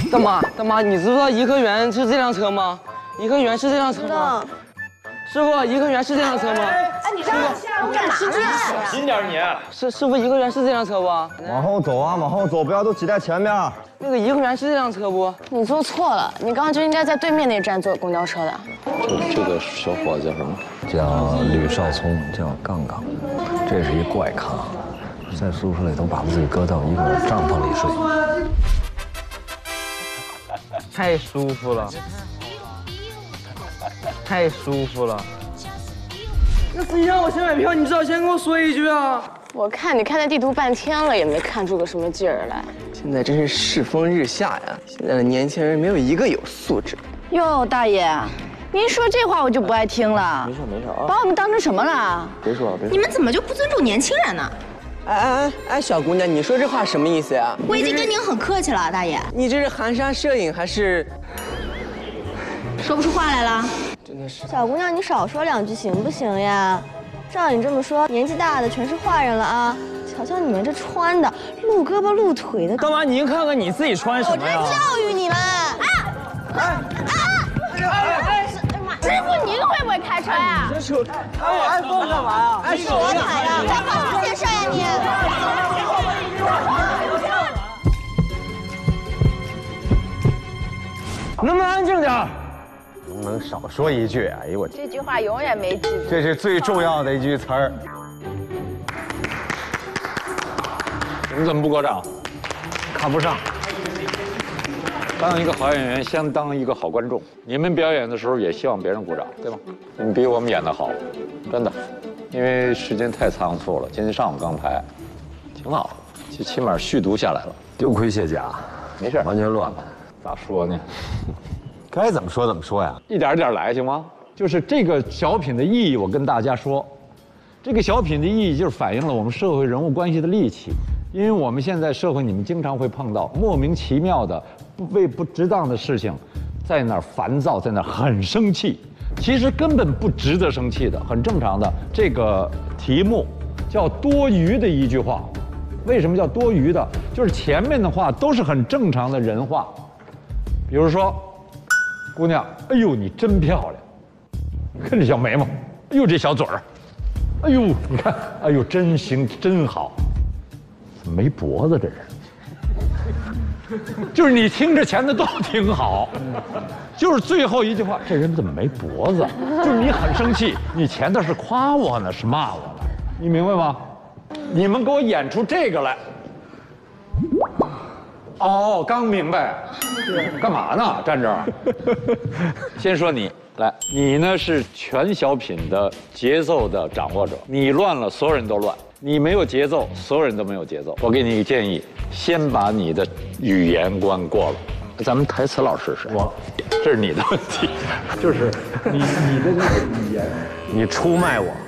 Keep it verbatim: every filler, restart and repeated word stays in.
大妈，大妈，你知不知道颐和园是这辆车吗？颐和园是这辆车吗？师傅，颐和园是这辆车吗？ 哎，你让我下，我干嘛呢？ 小心点你！ 师师傅，颐和园是这辆车不？ 往后走啊，往后走，不要都挤在前面。 那个颐和园是这辆车不？ 你坐错了，你刚刚就应该在对面那站坐公交车的。 这这个小伙子叫什么？ 叫吕少聪，叫杠杠。这是一怪咖，在宿舍里都把自己搁到一个帐篷里睡。 太舒服了，太舒服了。那司机让我先买票，你至少先跟我说一句啊！ 我看你看那地图半天了，也没看出个什么劲儿来。 现在真是世风日下呀！现在的年轻人没有一个有素质。 哟，大爷，您说这话我就不爱听了。 没事没事啊， 把我们当成什么了？ 别说了，别说。 你们怎么就不尊重年轻人呢？ 哎哎哎哎，小姑娘，你说这话什么意思呀？ 我已经跟您很客气了，大爷。 你这是含沙射影还是？ 说不出话来了。 真的是。 小姑娘，你少说两句行不行呀？照你这么说，年纪大的全是坏人了啊！瞧瞧你们这穿的，露胳膊露腿的。 干嘛？您看看你自己穿什么呀？ 我这教育你们。啊！ 哎哎哎！ 师傅，您会不会开车呀？ 这手，开我 iPhone 干嘛呀？ 哎，是我踩的，干嘛出这事呀你？ 能不能安静点？能不能少说一句？哎呦我， 这句话永远没记住。 这是最重要的一句词儿。 你们怎么不鼓掌？ 看不上。 当一个好演员，先当一个好观众。你们表演的时候也希望别人鼓掌，对吗？你们比我们演得好，真的。因为时间太仓促了，今天上午刚拍，挺好，就起码续读下来了。 丢盔卸甲， 没事， 完全乱了。 咋说呢？ 该怎么说怎么说呀？ 一点一点来，行吗？就是这个小品的意义，我跟大家说，这个小品的意义就是反映了我们社会人物关系的戾气。因为我们现在社会，你们经常会碰到莫名其妙的、不为不值当的事情，在那儿烦躁，在那儿很生气。其实根本不值得生气的，很正常的。这个题目叫多余的一句话，为什么叫多余的？就是前面的话都是很正常的人话，比如说，姑娘，哎呦你真漂亮，看这小眉毛，哎呦这小嘴儿，哎呦你看，哎呦真行真好。没脖子这人，就是你听着前的都挺好，就是最后一句话，这人怎么没脖子？就是你很生气，你前头是夸我呢，是骂我呢，你明白吗？你们给我演出这个来。哦，刚明白，干嘛呢？站这儿。先说你来，你呢是全小品的节奏的掌握者，你乱了，所有人都乱。你没有节奏，所有人都没有节奏。我给你一个建议，先把你的语言关过了。咱们台词老师是我，这是你的问题，就是你你的这个语言， 你出卖我。